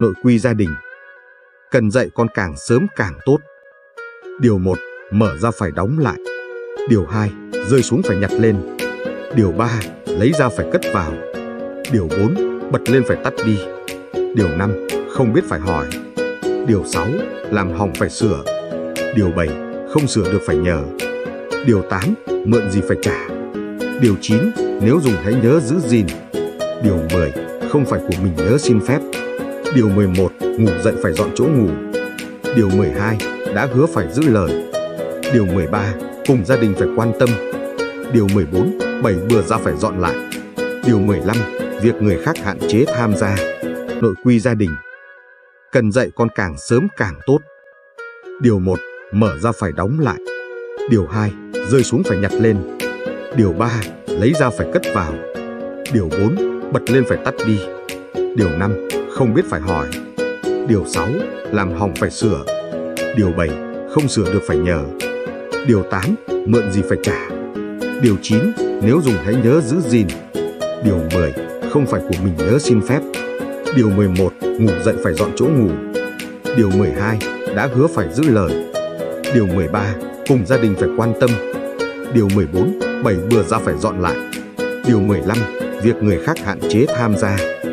Nội quy gia đình. Cần dạy con càng sớm càng tốt. Điều 1. Mở ra phải đóng lại. Điều 2. Rơi xuống phải nhặt lên. Điều 3. Lấy ra phải cất vào. Điều 4. Bật lên phải tắt đi. Điều 5. Không biết phải hỏi. Điều 6. Làm hỏng phải sửa. Điều 7. Không sửa được phải nhờ. Điều 8. Mượn gì phải trả. Điều 9. Nếu dùng hãy nhớ giữ gìn. Điều 10. Không phải của mình nhớ xin phép. Điều 11. Ngủ dậy phải dọn chỗ ngủ. Điều 12. Đã hứa phải giữ lời. Điều 13. Cùng gia đình phải quan tâm. Điều 14. 7 bữa ra phải dọn lại. Điều 15. Việc người khác hạn chế tham gia. Nội quy gia đình. Cần dạy con càng sớm càng tốt. Điều 1. Mở ra phải đóng lại. Điều 2. Rơi xuống phải nhặt lên. Điều 3. Lấy ra phải cất vào. Điều 4. Bật lên phải tắt đi. Điều 5. Không biết phải hỏi. Điều 6. Làm hỏng phải sửa. Điều 7. Không sửa được phải nhờ. Điều 8. Mượn gì phải trả. Điều 9. Nếu dùng hãy nhớ giữ gìn. Điều 10. Không phải của mình nhớ xin phép. Điều 11. Ngủ dậy phải dọn chỗ ngủ. Điều 12. Đã hứa phải giữ lời. Điều 13. Cùng gia đình phải quan tâm. Điều 14. 7 bữa ra phải dọn lại. Điều 15. Việc người khác hạn chế tham gia.